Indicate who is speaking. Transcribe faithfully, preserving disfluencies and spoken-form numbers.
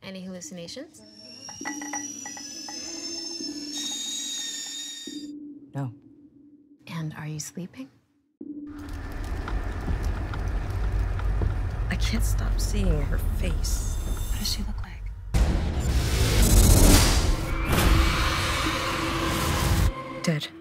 Speaker 1: Any hallucinations?
Speaker 2: No.
Speaker 1: And are you sleeping?
Speaker 2: I can't stop seeing her face.
Speaker 3: What does she look like?
Speaker 2: Dead.